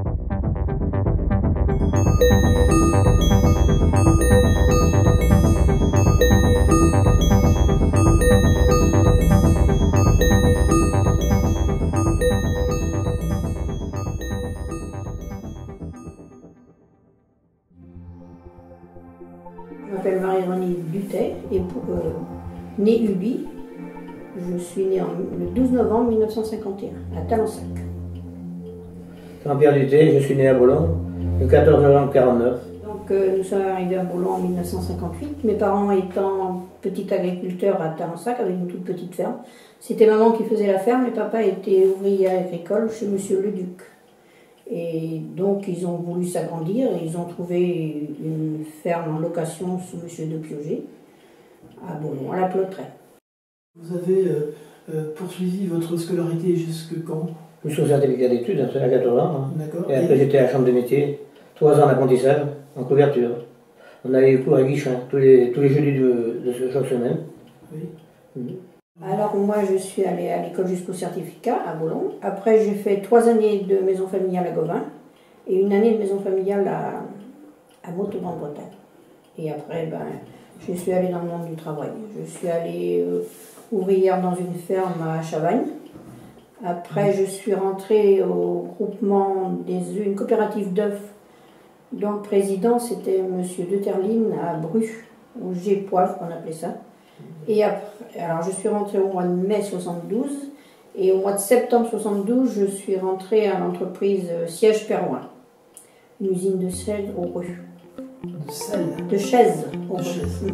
Je m'appelle Marie-Renée Dutet et née Ubi. Je suis née le 12 novembre 1951 à Talensac. Jean-Pierre Dutet, je suis né à Boulon le 14 novembre 1949. Donc nous sommes arrivés à Boulon en 1958, mes parents étant petits agriculteurs à Talensac avec une toute petite ferme. C'était maman qui faisait la ferme et papa était ouvrier agricole chez monsieur Leduc. Et donc ils ont voulu s'agrandir et ils ont trouvé une ferme en location sous monsieur de Piauget à Boulon, à la Clotteraie. Vous avez poursuivi votre scolarité jusque quand? Jusqu'au certificat d'études, c'est à 14 ans. Hein. D'accord. Et après j'étais à la chambre de métier, 3 ans d'apprentissage en couverture. On avait eu cours à Guichin tous les jeudis de chaque semaine. Oui. Alors moi je suis allée à l'école jusqu'au certificat à Boulon. Après j'ai fait 3 années de maison familiale à Gauvin et une année de maison familiale à Montauban-Bretagne. Et après je suis allée dans le monde du travail. Je suis allée ouvrière dans une ferme à Chavagne. Après je suis rentrée au groupement des œufs, une coopérative d'œufs dont le président c'était monsieur De Terline à Bru, au G-Poivre qu'on appelait ça. Et après, alors je suis rentrée au mois de mai 72 et au mois de septembre 72, je suis rentrée à l'entreprise Siège Perroin, une usine de sel au Bru. De sel? De chaises au De Bru. chaises.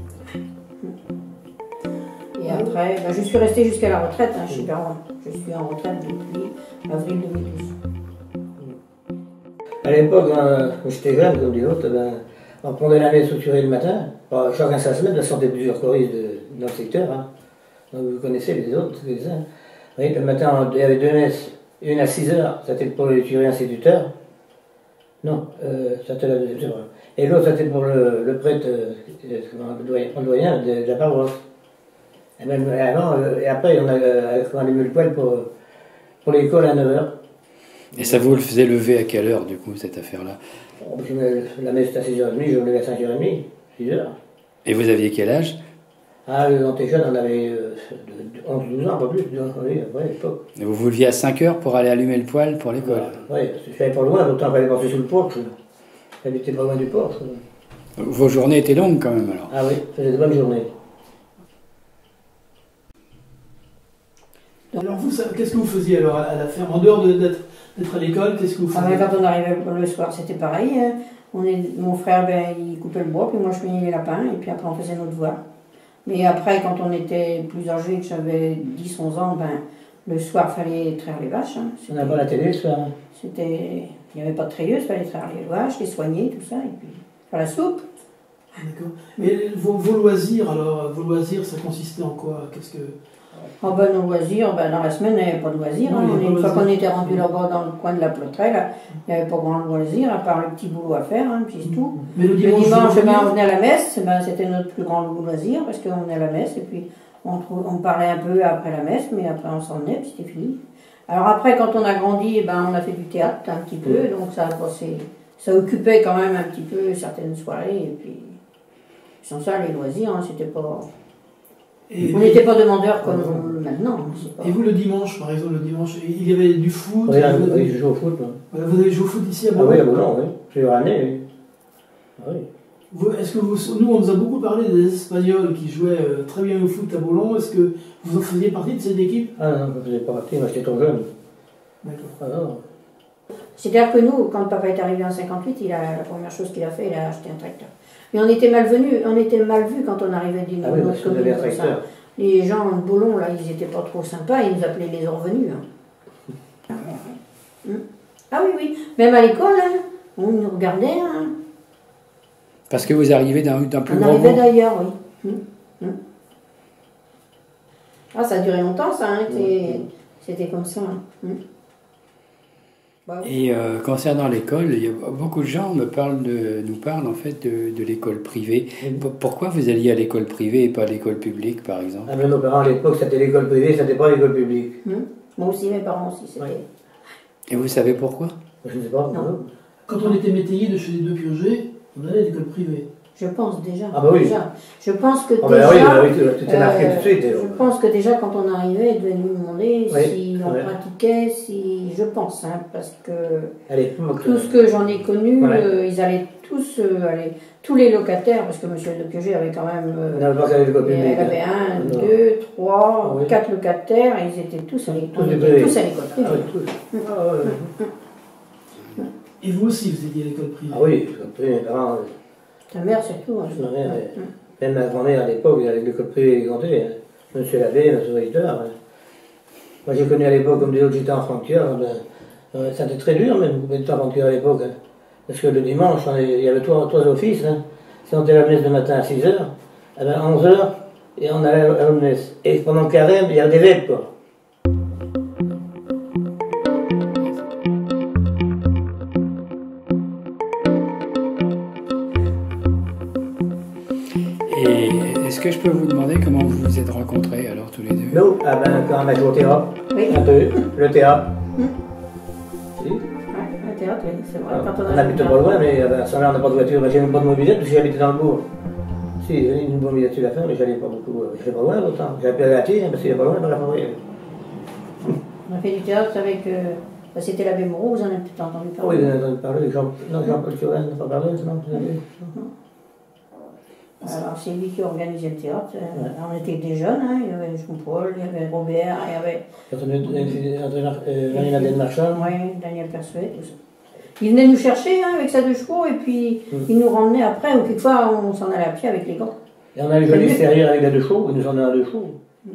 Et après, je suis restée jusqu'à la retraite chez Perroin. Je suis en retraite depuis avril 2012. À l'époque, quand j'étais jeune, comme dit l'autre, on prenait la messe structurée le matin. Chacun sa semaine, la santé de plusieurs choristes dans le secteur. Hein. Donc vous connaissez les autres, les uns. Oui, le matin, il y avait 2 messes. Une à 6 h, c'était pour le curé instituteur. Non, c'était la deuxième. Et l'autre, c'était pour le prêtre, le doyen de la paroisse. Et après, on a allumé le poêle pour l'école à 9 h. Et ça vous le faisait lever à quelle heure, du coup, cette affaire-là? La messe était à 6h30, je me levais à 5h30, 6h. Et vous aviez quel âge? Ah, quand on était jeune, on avait 11-12 ans, pas plus, oui, à l'époque. Et vous vous leviez à 5 h pour aller allumer le poêle pour l'école? Oui, je n'allais pas loin, pourtant il fallait passer sous le porche. J'habitais pas loin du porche. Vos journées étaient longues quand même, alors? Ah oui, c'était de bonnes journées. Alors vous, qu'est-ce que vous faisiez alors à la ferme? En dehors d'être à l'école, qu'est-ce que vous faisiez? Quand on arrivait le soir, c'était pareil. Mon frère, il coupait le bois, puis moi je peignais les lapins, et puis après on faisait nos devoirs. Mais après, quand on était plus âgé, que j'avais 10-11 ans, le soir, il fallait traire les vaches. Hein. On n'a pas la télé le soir. Hein. Il n'y avait pas de treilleuse, il fallait traire les vaches, les soigner, tout ça, et puis faire la soupe. D'accord. Et vos loisirs, alors, ça consistait en quoi? Qu'est-ce que... Nos loisirs, dans la semaine, il n'y avait pas de loisirs. Non, Une fois qu'on était rendu là-bas dans le coin de la Clotteraie, il n'y avait pas grand loisir, à part le petit boulot à faire, puis c'est tout. Mais le dimanche dimanche on venait à la messe, c'était notre plus grand loisir, parce qu'on venait à la messe, et puis on parlait un peu après la messe, mais après on s'en venait, puis c'était fini. Alors après, quand on a grandi, on a fait du théâtre un petit peu, donc ça occupait quand même un petit peu certaines soirées, et puis sans ça, les loisirs, c'était pas... on n'était pas demandeurs comme maintenant. Et vous, le dimanche, par exemple, il y avait du foot? Oui, je joue au foot. Vous avez joué au foot ici à Boulon? Ah oui, à Boulon, oui. Plusieurs années, oui. Ah, oui. Est-ce que nous, on nous a beaucoup parlé des Espagnols qui jouaient très bien au foot à Boulon. Est-ce que vous en faisiez partie de cette équipe? Ah non, je ne faisais pas partie, moi j'étais trop jeune. D'accord. Ah non. C'est-à-dire que nous, quand papa est arrivé en 58, la première chose qu'il a fait, il a acheté un tracteur. Mais on était mal vus quand on arrivait d'une autre commune comme ça. Les gens de Boulon, là, ils n'étaient pas trop sympas, ils nous appelaient les revenus. Hein. Ah oui, même à l'école, on nous regardait. Hein. Parce que vous arrivez d'un plus grand groupe? On arrivait groupe. d'ailleurs, oui. Ah, ça a duré longtemps, ça, c'était comme ça. Hein. Et concernant l'école, il y a beaucoup de gens nous parlent en fait de l'école privée. Pourquoi vous alliez à l'école privée et pas à l'école publique, par exemple? Ah, nos parents à l'époque, c'était l'école privée, c'était pas l'école publique. Moi aussi, mes parents aussi, c'était. Et vous savez pourquoi? Je ne sais pas. Non. Quand on était métayer de chez les deux purgés, on allait à l'école privée. Je pense déjà. Ah bah oui. Déjà. Je pense que Ah déjà. bah oui, tu t'es marqué tout de suite. Je pense que déjà quand on arrivait, ils devaient nous demander Oui, si on ouais. pratiquait, si. Je pense, hein, parce que Allez, tout ce que j'en ai connu, Ouais. ils allaient tous tous les locataires, parce que M. de Pioget avait quand même. on n'avait pas qu'à l'école Il publique. avait un, Non. deux, trois, Oui. 4 locataires, et ils étaient tous à Tous l'école. des On était privés. tous à l'école Ah privée. oui, tous. Ah ouais. Et vous aussi, vous étiez à l'école privée. Ah oui, mes parents, Ta mère surtout. Hein, ma mère, même ma grand-mère à l'époque, avec l'école privée élégantée, hein. Monsieur l'abbé, monsieur Ritter. Hein. Moi j'ai connu à l'époque, comme des autres, j'étais en frontière. C'était très dur même, d'être en frontière à l'époque. Hein. Parce que le dimanche, il y avait trois offices. Hein. Si on était à la messe le matin à 6h, eh ben 11h, et on allait à la messe. Et pendant le carême, il y avait des vêpres, quoi. Et est-ce que je peux vous demander comment vous vous êtes rencontrés alors tous les deux? Nous, ah ben, quand on a joué au théâtre, Oui. un peu, le théâtre. Si. Ouais, le théâtre, oui, c'est vrai. Quand On habite pas loin, mais à ce moment-là, on n'a pas de voiture. J'ai même pas de mobilette parce que j'habitais dans le bourg. Si, j'ai une mobilette sur la fin, mais j'allais pas beaucoup. J'allais pas loin autant. J'ai appelé à la tire, parce qu'il est pas loin, dans la forêt. on a fait du théâtre avec. C'était l'abbé Moreau, vous en avez peut-être entendu Ah oui, parler. vous en avez entendu parler. Jean-Paul Turin, n'a pas parlé, non? Alors, c'est lui qui organisait le théâtre. On était des jeunes, hein. Il y avait Jean-Paul, il y avait Robert, il y avait Marie-Madeleine Marchand. ouais, Daniel Persuet, tout ça. Il venait nous chercher hein, avec sa 2 chevaux et puis il nous ramenait après, ou quelquefois on s'en allait à pied avec les gants. Et on a eu joli extérieur avec la 2 chevaux, il nous en a 2 chevaux.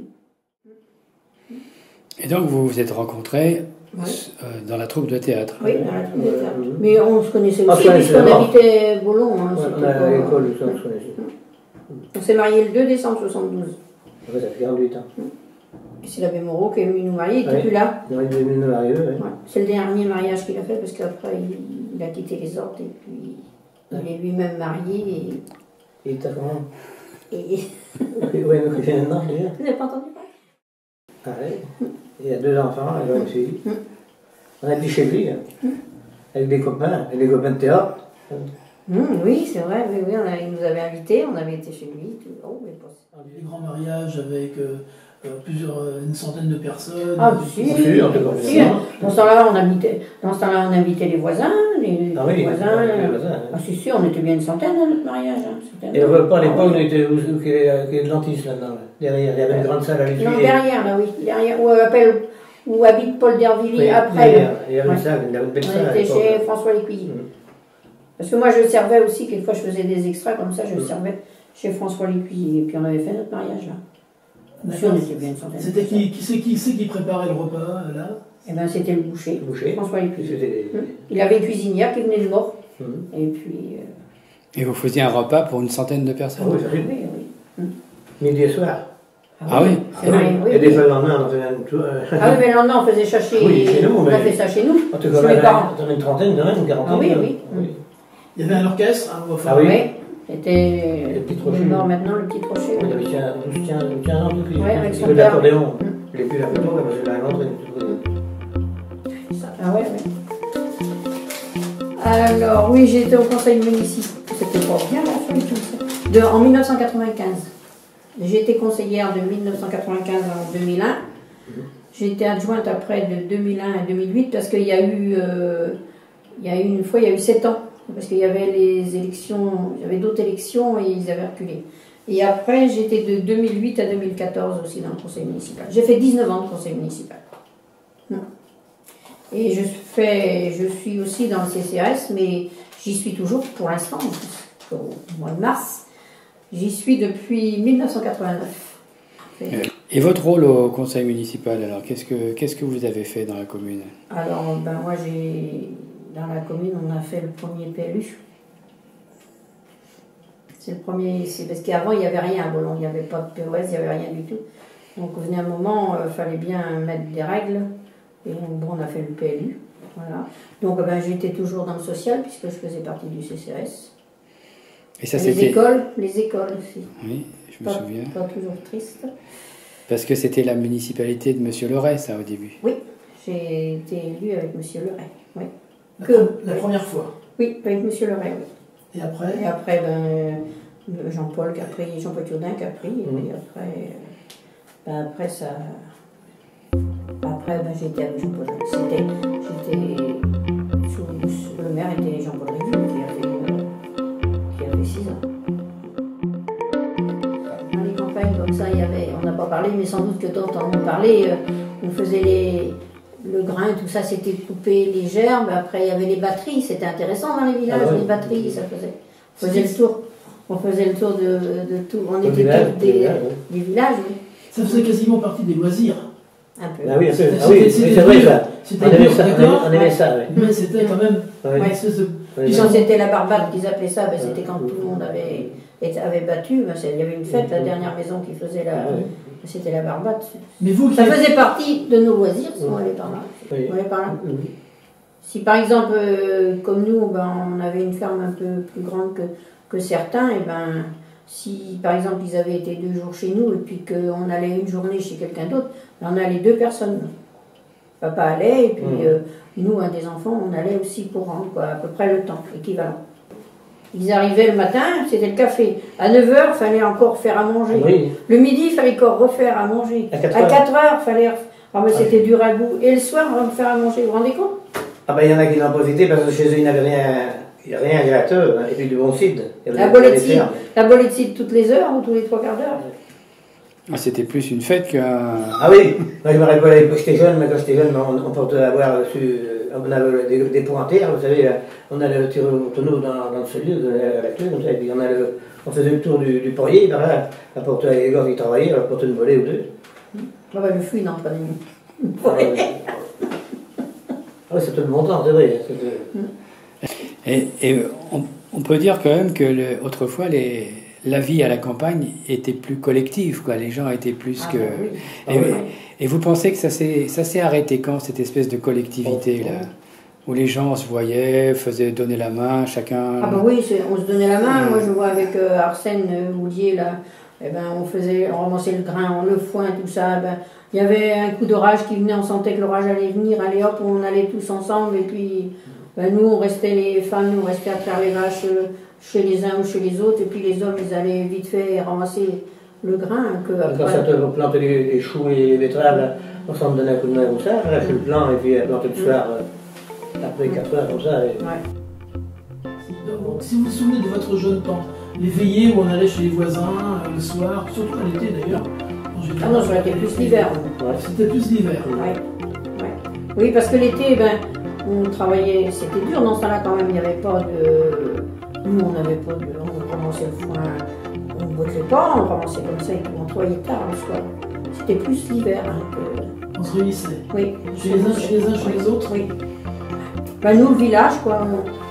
Et donc vous vous êtes rencontrés Ouais. dans la troupe de théâtre. Oui, dans la troupe de théâtre. Mais on se connaissait Ah, aussi on se puisqu'on connaissait habitait Boulon. Hein, Ouais, c'était on a pas- à l'école, ça, on se connaissait. On s'est mariés le 2 décembre 72. Après, ça fait 48 ans. Et c'est l'abbé Moreau qui est venu nous marier, il n'était Ouais. plus là. Il est venu nous marier, ouais. Ouais. C'est le dernier mariage qu'il a fait parce qu'après il a quitté les ordres et puis il est lui-même marié. Et t'as comment? Et... Oui, nous qui vient maintenant, déjà. Vous n'avez pas entendu parler? Ah ouais. Il y a 2 enfants, il a une fille. On a dit chez lui, hein, avec des copains de théâtre. Oui, c'est vrai, oui, il nous avait invités, on avait été chez lui. Tout. Oh, mais pas... Des grands mariages avec une centaine de personnes. Ah, si, Si, on peut pas si, faire ça. dans ce temps-là, on invitait les voisins, les Ah oui, voisins. les voisins, hein. Ah, si, on était bien une centaine dans notre mariage. Hein, centaine. Et le repas à l'époque, on était qui est de l'Antis là-dedans, là. Derrière, il y avait une grande salle à l'étudier. Non, derrière, là, oui, derrière, où habite Paul d'Hervilly, Oui, après. derrière, il y avait une Ouais. salle, il y avait une belle salle. On à était l'époque, chez là. François Lécuyer. Parce que moi, je servais aussi, quelquefois, je faisais des extras comme ça, je servais chez François Lécuyer. Et puis, on avait fait notre mariage, là. Aussi, on était bien une centaine. C'était qui c'est qui préparait le repas là? Eh bien, c'était le boucher. Le boucher. François Lécuyer. C'était Il avait une cuisinière qui venait de mort. des- Et puis. Et vous faisiez un repas pour une centaine de Ah personnes? oui, ça fait Oui, oui. midi et soir. Ah oui. C'est vrai, oui. Et des fois le lendemain, on faisait un tour. Ah oui, mais le lendemain, on faisait ça chez Oui, chez nous, On mais- a fait ça chez nous. En tout Chez cas, mes parents. on avait une trentaine, une quarantaine. Ah oui, oui. Il y avait un orchestre, enfin, Ah oui. Oui. C'était. Le petit Trochet. Non, maintenant, le petit Trochet. Il avait 15 ans depuis. Ouais, avec Il son jouait de père. l'accordéon. Il n'est plus l'accordéon, parce qu'il a inventé. Ah ouais, ouais. Alors, oui, j'ai été au conseil municipal. C'était pas bien, là, sur les conseils. En 1995. J'ai été conseillère de 1995 en 2001. J'ai été adjointe après de 2001 à 2008 parce qu'il y a eu, une fois, il y a eu 7 ans. Parce qu'il y avait les élections, il y avait d'autres élections et ils avaient reculé. Et après, j'étais de 2008 à 2014 aussi dans le conseil municipal. J'ai fait 19 ans de conseil municipal. Et je suis aussi dans le CCAS, mais j'y suis toujours pour l'instant, jusqu'au mois de mars. J'y suis depuis 1989. Et votre rôle au conseil municipal, alors, qu'est-ce que vous avez fait dans la commune? Alors, ben moi, dans la commune, on a fait le premier PLU. C'est le premier, c'est parce qu'avant, il n'y avait rien à Boulon, il n'y avait pas de POS, il n'y avait rien du tout. Donc, venait un moment, il fallait bien mettre des règles. Et donc, bon, on a fait le PLU. Voilà. Donc, ben, j'étais toujours dans le social, puisque je faisais partie du CCAS. Et ça, les c'était... écoles aussi. Oui, je me souviens. Pas toujours triste. Parce que c'était la municipalité de Monsieur Leray, ça, au début. Oui, j'ai été élue avec M. Leray. Oui. La première fois. Oui, avec M. Leray, oui. Et après? Et après, Jean-Paul qui a pris, Jean-Paul Jourdain qui a pris, et puis après ça. Après, j'étais avec Jean-Paul. Le maire était Jean-Paul Réville qui avait 6 ans. Dans les campagnes comme ça, on n'a pas parlé, mais sans doute que d'autres en ont parlé. On faisait le grain, tout ça, c'était coupé, les gerbes. Après, il y avait les batteries, c'était intéressant dans les villages, les batteries, ça faisait. On faisait le tour. On faisait le tour de tout. On était des villages, oui. Ça faisait quasiment partie des loisirs. Un peu. Ah oui, c'est vrai ça. On aimait ça, oui. Mais c'était quand même. Puis quand c'était la barbade qu'ils appelaient ça, c'était quand tout le monde avait battu. Il y avait une fête, la dernière maison qui faisait c'était la barbade. Mais vous, ça faisait partie de nos loisirs si on allait par là. On allait par là. Si par exemple, comme nous, on avait une ferme un peu plus grande que certains, et si par exemple ils avaient été 2 jours chez nous et puis qu'on allait une journée chez quelqu'un d'autre, on allait 2 personnes. Papa allait et puis nous, un des enfants, on allait aussi pour rendre à peu près le temps équivalent. Ils arrivaient le matin, c'était le café. À 9 h, il fallait encore faire à manger. Oui. Le midi, il fallait encore refaire à manger. À 4 h, il fallait... c'était du ragoût. Et le soir, on va faire à manger. Vous vous rendez compte? Il y en a qui en profitaient parce que chez eux, ils n'avaient rien gratteur, et puis du bon cidre. La bolée de cidre toutes les heures ou tous les 3 quarts d'heure. C'était plus une fête qu'un... Ah oui, moi je me rappelle quand j'étais jeune, on portait à boire on avait des pointières, vous savez, on allait tirer au tonneau dans le cellier, à la clé, comme ça, et puis on faisait le tour du poirier, par là, on portait les gars qui travaillaient, on portait une bolée ou 2. Le fruit, non, pas une. Oui, c'est tout le montant, c'est vrai. Et on peut dire quand même que autrefois, la vie à la campagne était plus collective, quoi. Les gens étaient plus que... Oui. Et vous pensez que ça s'est arrêté quand, cette espèce de collectivité là, où les gens se voyaient, faisaient donner la main, chacun... Oui, on se donnait la main. Moi, je vois avec Arsène Houlier, là, on ramassait le grain, le foin, tout ça. Il y avait un coup d'orage qui venait, on sentait que l'orage allait venir, allez hop, on allait tous ensemble, et puis nous, les femmes, on restait à faire les vaches chez les uns ou chez les autres, et puis les hommes, ils allaient vite fait ramasser le grain. Quand ça te plantait les choux et les betteraves, là, on s'en donnait un coup de main comme ça, lâcher le plan, et puis planter le soir, après 4 heures, comme ça. Donc, si vous vous souvenez de votre jeune temps, les veillées où on allait chez les voisins le soir, surtout à l'été d'ailleurs. Non, c'était plus l'hiver. C'était plus l'hiver. Oui, parce que l'été, on travaillait, c'était dur dans ce temps-là quand même, il n'y avait pas de... Nous, on n'avait pas de... On ramassait le foin, on ne bottait pas, on ramassait comme ça et tout, on travaillait tard le soir. C'était plus l'hiver que... On se réunissait. Oui. Chez les uns, chez les autres. Oui. Nous, le village, quoi,